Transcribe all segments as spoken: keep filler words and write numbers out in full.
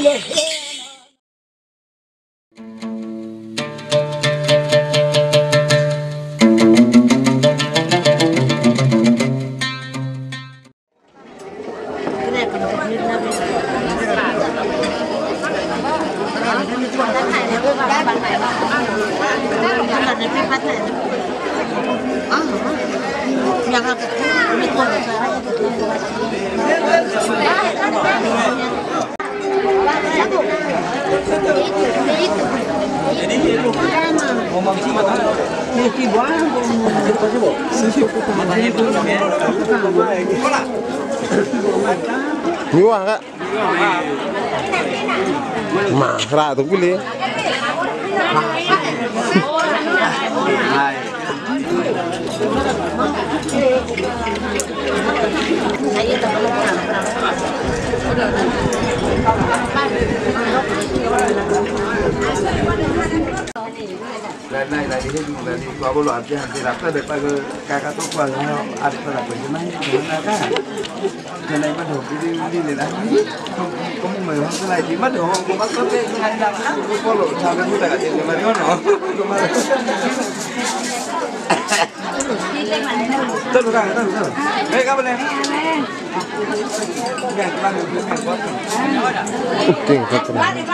Ngiwang kak? Mah, ratu pilih. Lần này là đi là đi qua bộ loạt chứ thìรับra được bao giờ cả các tốt vào nó ăn là bởi vì này thì nó ra cái này bắt đầu đi đi đi để ăn không có một người cái này chỉ mất được không có bắt tốt cái này đang ăn qua lộ sao cái tất cả tiền mà nó nó tất cả tất cả đây các bạn em cái ba người cứ ăn quá King kata.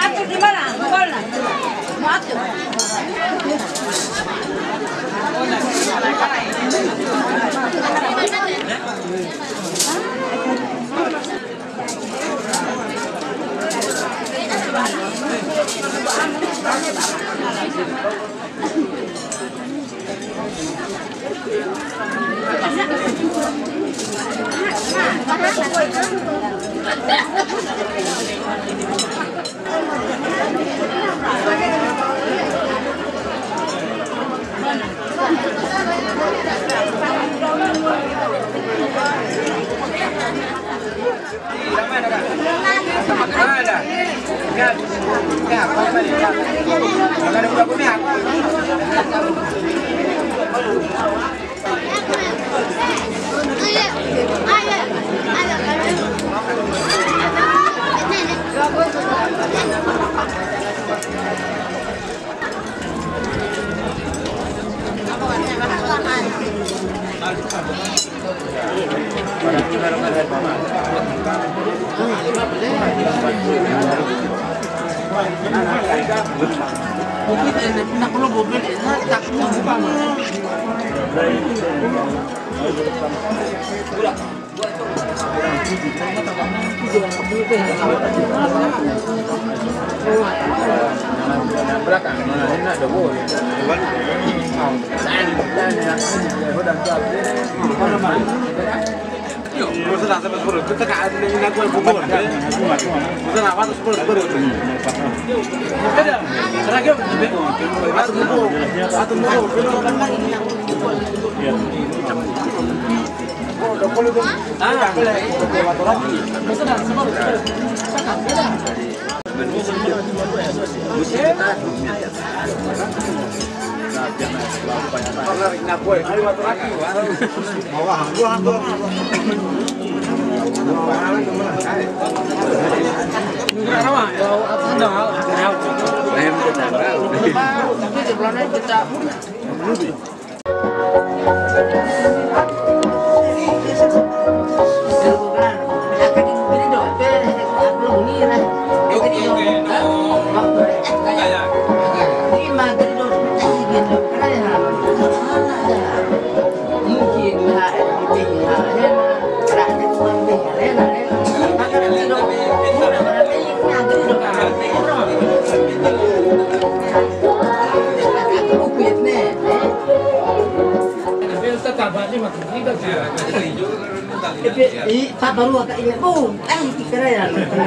belakang enak dah boleh. Masa nak sampai sepuluh, kita tak ada yang nak buat kubur. Masa nak apa tu sepuluh sepuluh. Ada, seragam. Satu kubur, satu kubur. Oh, boleh tu. Ah, boleh. Masa nak sepuluh sepuluh. Ini tak baru agak ini, boom, eh keren.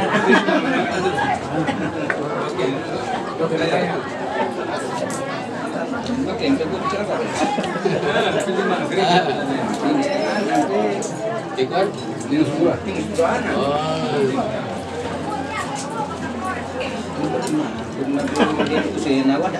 Oke, cukup cerita. Ikut di sebuah tinggi sebuah. Oh. Si Nawada.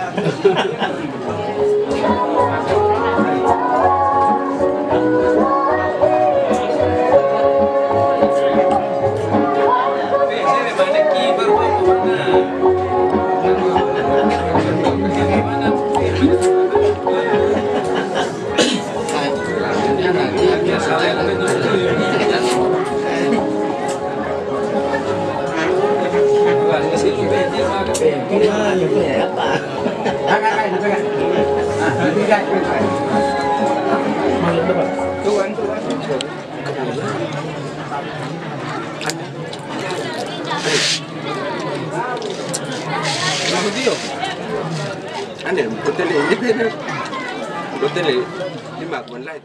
Baru Anda, betul ni, betul ni, ni mak online.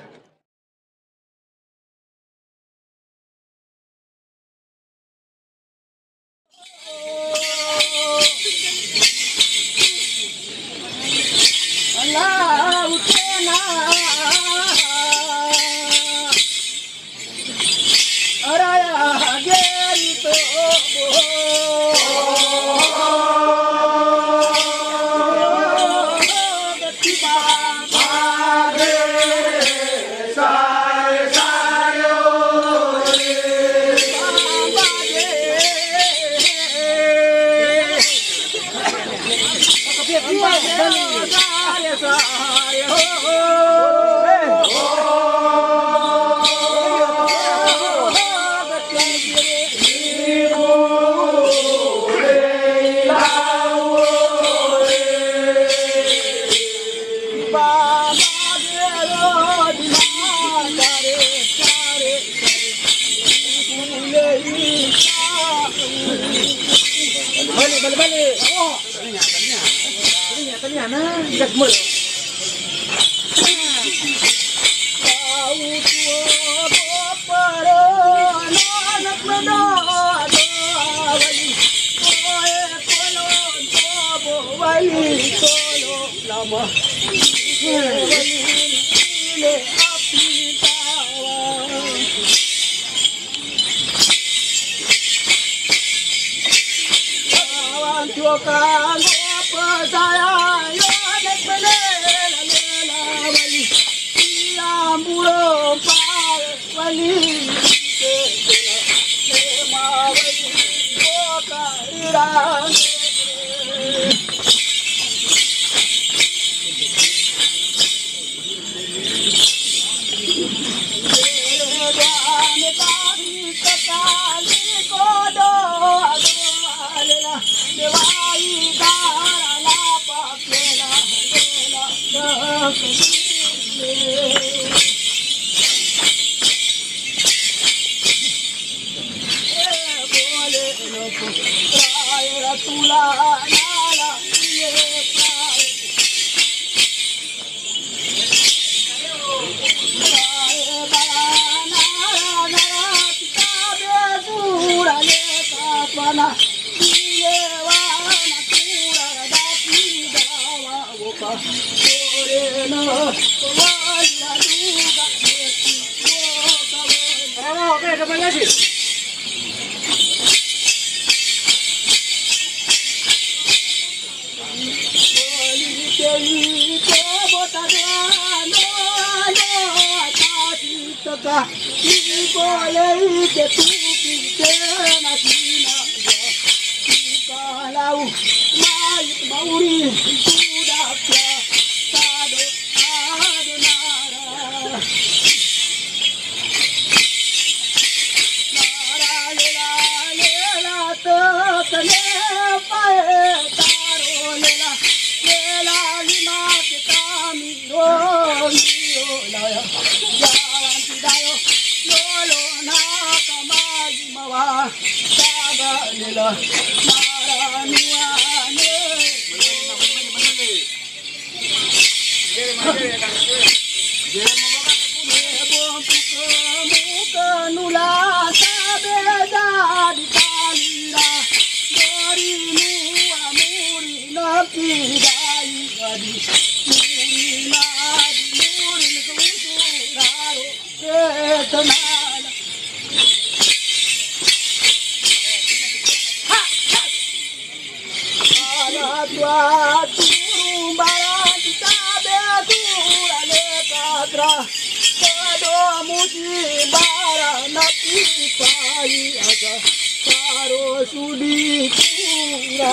Muji bara nati pai aga तारो सुडी पूरा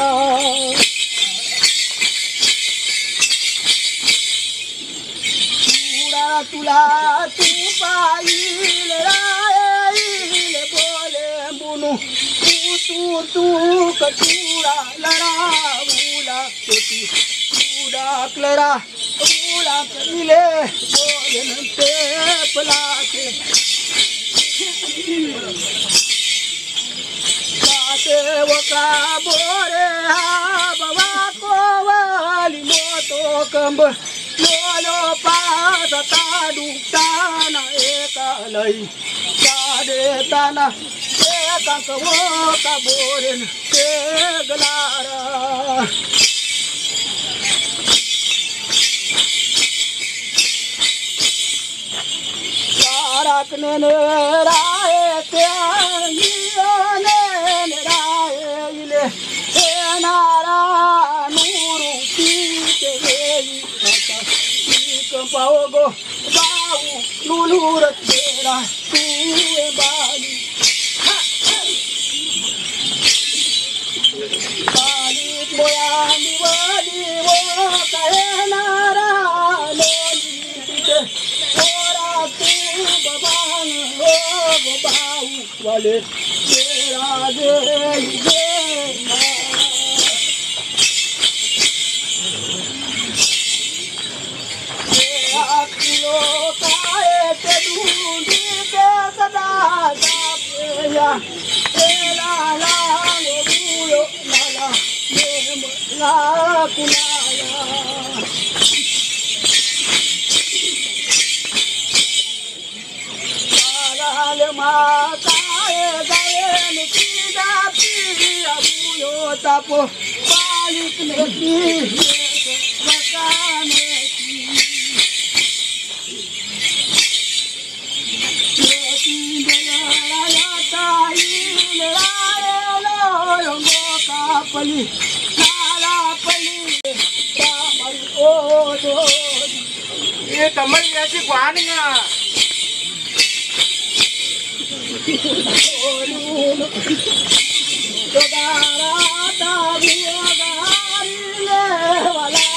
पूरा तुला तू पाईल राईल बोले बुनु तू तू तू कटूरा लड़ाऊला तोती तूड़ा क्लरा उला कमिले बोलन ते पलाके काते वका बोरे हा बाबा को वाली मोतो कंब लोलो पास ताडुक्ताना एकालई कादे ताना एकांक वका बोरेन ते गलारा राखने ने राए त्याने ने राए इले हे नारा नूरू पीते गई आता एक पाओगो बाऊ नूलूर तेरा तू ए बाली बाली बोया निवाली वो कहे नारा लोली पीते बाऊ वाले तेरा दे दे किलो काए ते ढूंढी के सदा जापेया तेरा लालो बुलो लाला ये ला कुनाया माताए गायन की जाती अबुयो तापो पालिक ने की मकाने की लेकिन दलाला ताई लड़ाए लो मोका पली नाला पली कामल ओ दो ये कमल ऐसी कहानियां Dogara dagari wala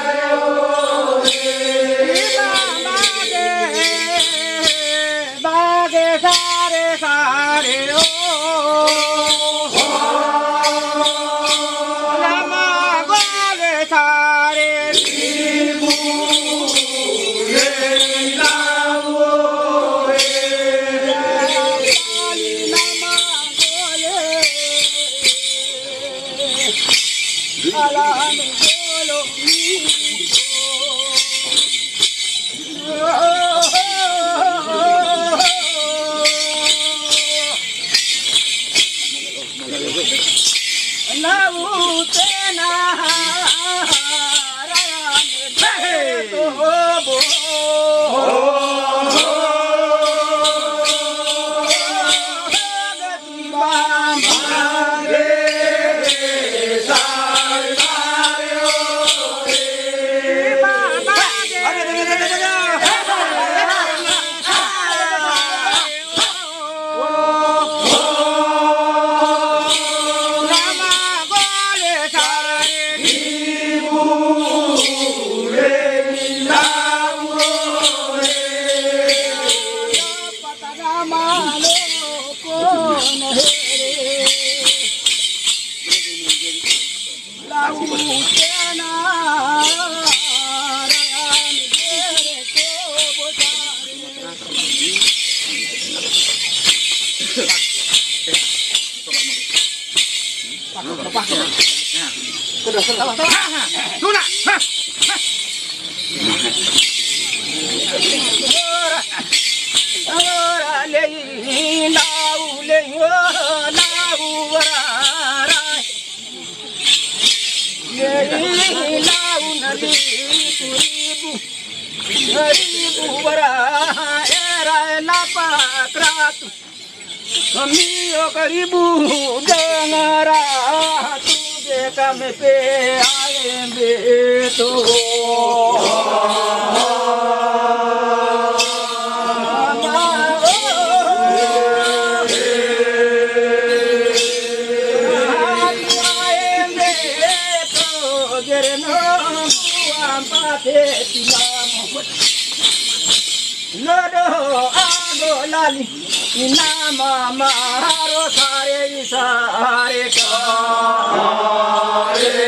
Bye. Karibu dengara tuge kami pe aembe to lali inama maro sare isare kare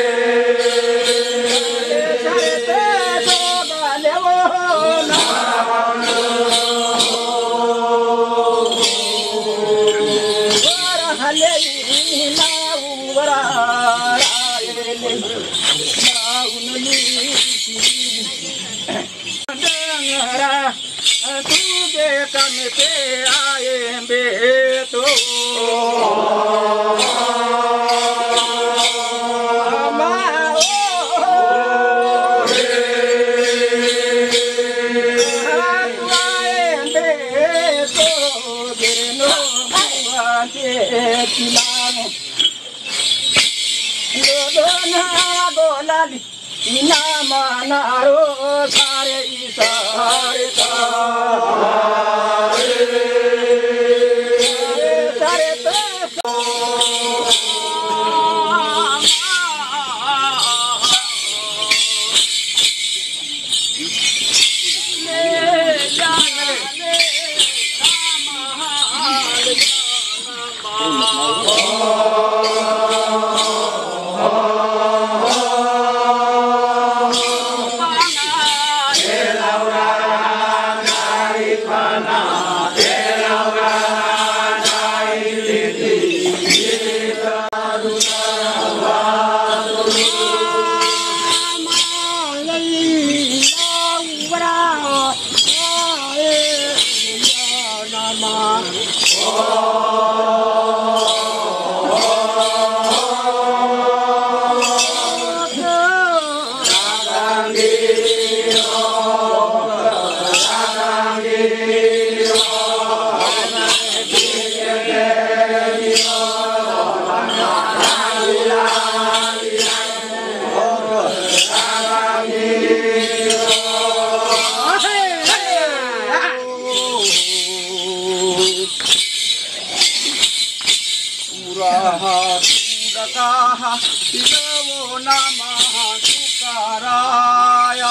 sare te soga levo na wara hale ina wara le na unli dangara tuge kami pe aembe to ama o aembe to gerno ante tilamo lodona golali inama naro sare isare kare sare te le jana le samahal Ilawo nama sukaraya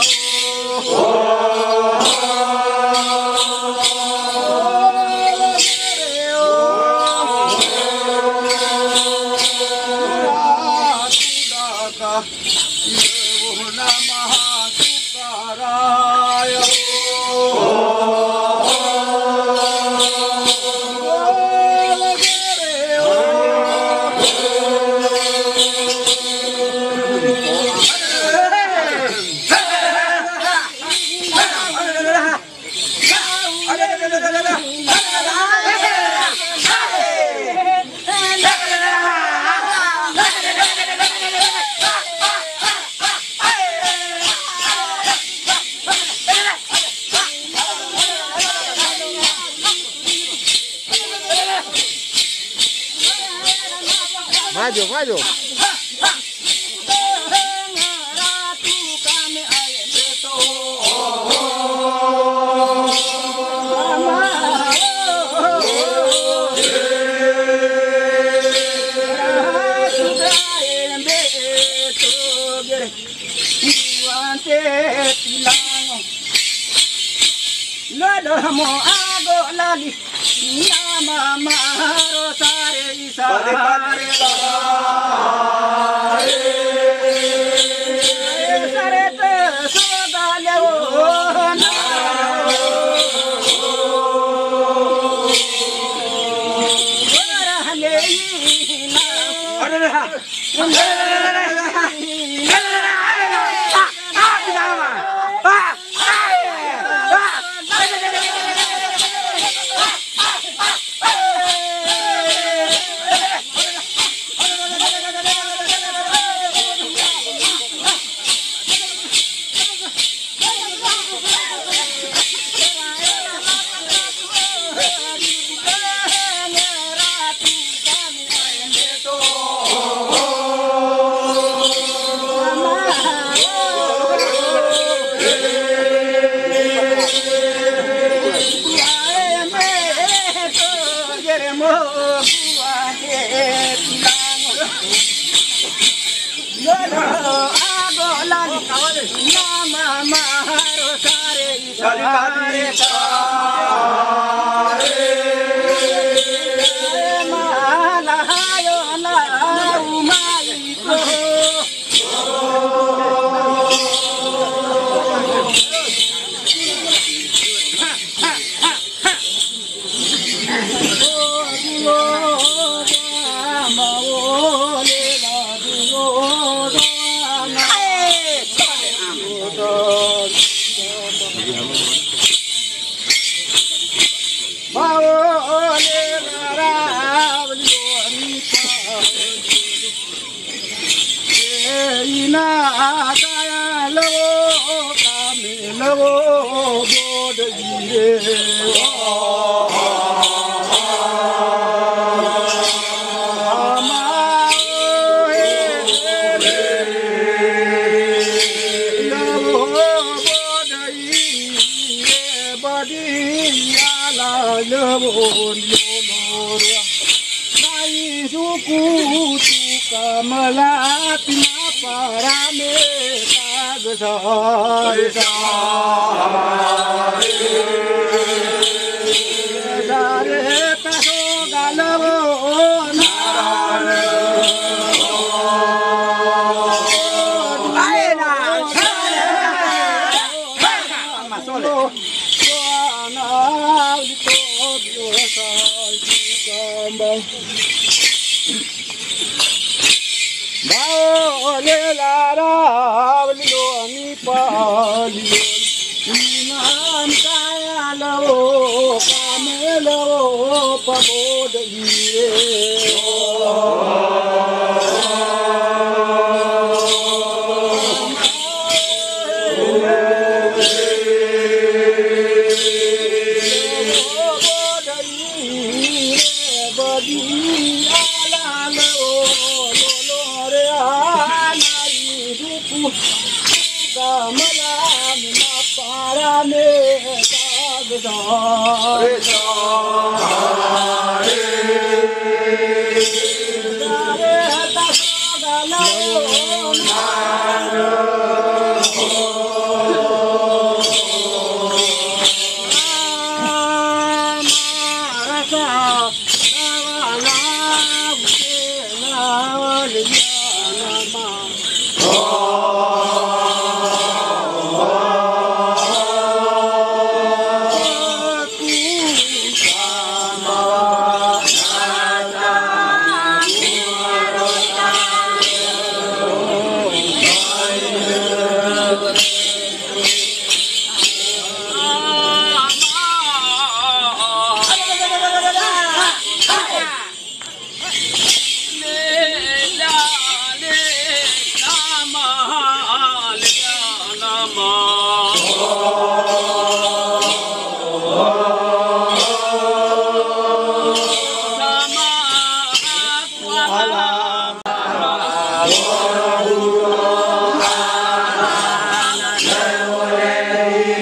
ilawo nama sukaraya Maju, maju. Mo ago lali nama maro sare isa sare te sogale o na warale na arre ha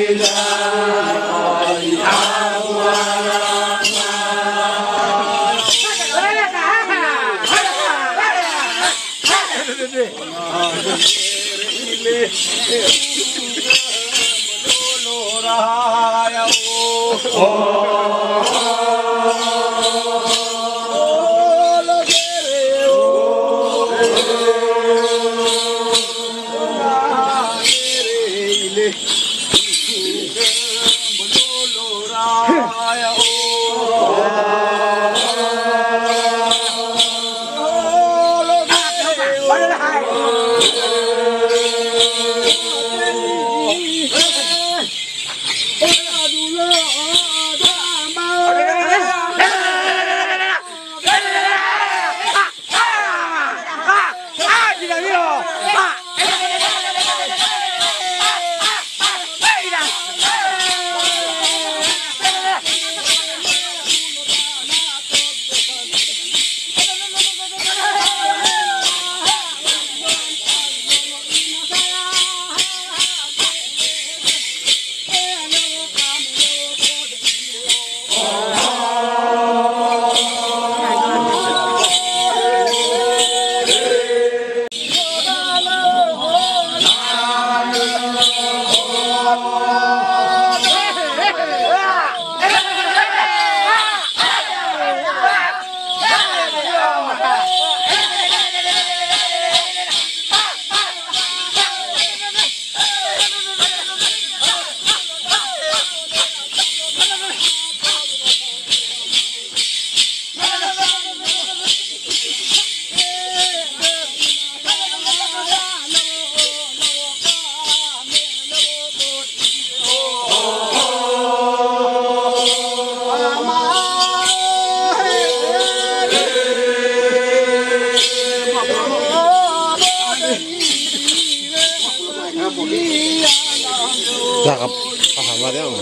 Cakep, paham banget ya.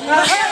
Ah,